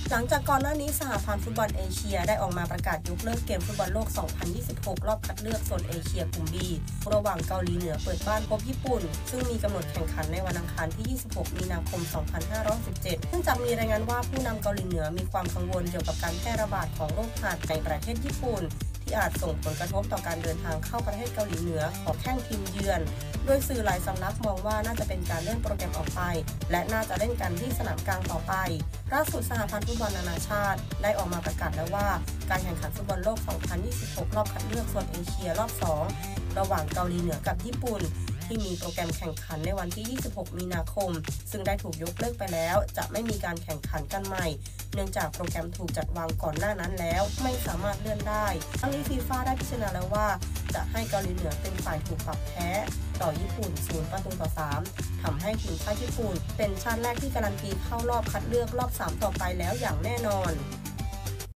หลังจากก่อนหน้านี้สหพันธ์ฟุตบอลเอเชียได้ออกมาประกาศยกเลิกเกมฟุตบอลโลก 2026 รอบคัดเลือกโซนเอเชียกลุ่ม B ระหว่างเกาหลีเหนือเปิดบ้านพบญี่ปุ่นซึ่งมีกำหนดแข่งขันในวันอังคารที่ 26 มีนาคม 2517เนื่องจากมีรายงานว่าผู้นำเกาหลีเหนือมีความกังวลเกี่ยวกับการแพร่ระบาดของโรคหัดในประเทศญี่ปุ่นที่อาจส่งผลกระทบต่อการเดินทางเข้าประเทศเกาหลีเหนือของแข่งทีมเยือนโดยสื่อหลายสำนักมองว่าน่าจะเป็นการเลื่อนโปรแกรมออกไปและน่าจะเล่นกันที่สนามกลางต่อไปล่าสุดสหพันธ์ฟุตบอลนานาชาติได้ออกมาประกาศแล้วว่าการแข่งขันฟุตบอลโลก 2026 รอบคัดเลือกโซนเอเชียรอบ 2 ระหว่างเกาหลีเหนือกับญี่ปุ่นที่มีโปรแกรมแข่งขันในวันที่ 26 มีนาคมซึ่งได้ถูกยกเลิกไปแล้วจะไม่มีการแข่งขันกันใหม่เนื่องจากโปรแกรมถูกจัดวางก่อนหน้านั้นแล้วไม่สามารถเลื่อนได้ทั้งนี้ฟีฟ่าได้พิจารณาแล้วว่าจะให้เกาหลีเหนือเป็นฝ่ายถูกปรับแพ้ต่อญี่ปุ่น0-3ทำให้ทีมชาติญี่ปุ่นเป็นชาติแรกที่การันตีเข้ารอบคัดเลือกรอบ 3 ต่อไปแล้วอย่างแน่นอน